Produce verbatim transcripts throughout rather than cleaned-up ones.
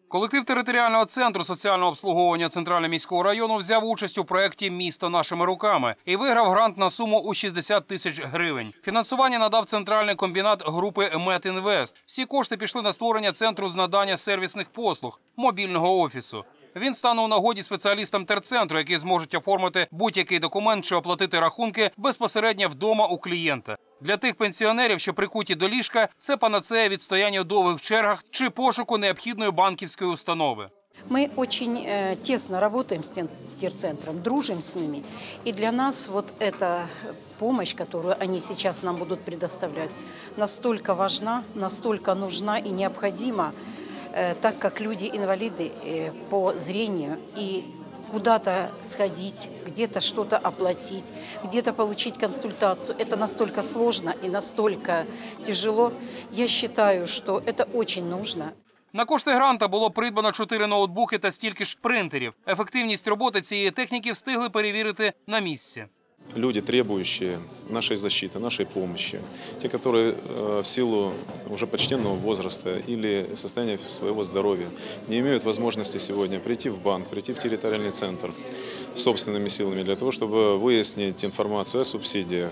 Колектив територіального центру соціального обслуговування Центрального міського району взяв участь у проєкті «Місто нашими руками» і виграв грант на суму у шістдесят тисяч гривень. Фінансування надав центральний комбінат групи «Метінвест». Всі кошти пішли на створення центру з надання сервісних послуг – мобільного офісу. Він стане у нагоді спеціалістам терцентру, які зможуть оформити будь-який документ чи оплатити рахунки безпосередньо вдома у клієнта. Для тих пенсіонерів, що прикуті до ліжка, це панацея від стояння у довгих чергах чи пошуку необхідної банківської установи. Мы очень э, тесно работаем с, тен, с терцентром, дружим с ними. И для нас вот эта помощь, которую они сейчас нам будут предоставлять, настолько важна, настолько нужна и необходима, э, так как люди-инвалиды э, по зрению и куда-то сходить, где-то что-то оплатить, где-то получить консультацию. Это настолько сложно и настолько тяжело. Я считаю, что это очень нужно. На кошти гранта було придбано чотири ноутбуки та стільки ж принтерів. Ефективність роботи цієї техніки встигли перевірити на місці. Люди, требующие нашей защиты, нашей помощи, те, которые в силу уже почтенного возраста или состояния своего здоровья не имеют возможности сегодня прийти в банк, прийти в территориальный центр собственными силами для того, чтобы выяснить информацию о субсидиях,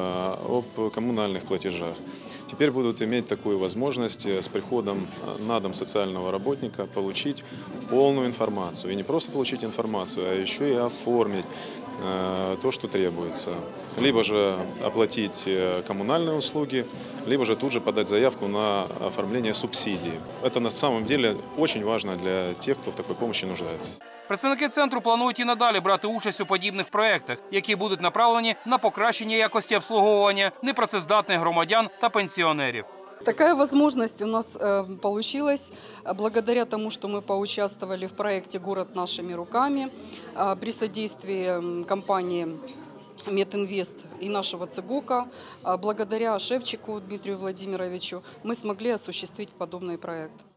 об коммунальных платежах. Теперь будут иметь такую возможность с приходом на дом социального работника получить полную информацию. И не просто получить информацию, а еще и оформить то, что требуется. Либо же оплатить коммунальные услуги, либо же тут же подать заявку на оформление субсидий. Это на самом деле очень важно для тех, кто в такой помощи нуждается. Представники центру планують і надалі брати участь у подібних проєктах, які будуть направлені на покращення якості обслуговування непрацездатних громадян та пенсіонерів. Такая возможность у нас э, получилась благодаря тому, что мы поучаствовали в проекте «Город нашими руками» э, при содействии компании «Метинвест» и нашего ЦГОКа. Благодаря Шевчику Дмитрию Владимировичу мы смогли осуществить подобный проект.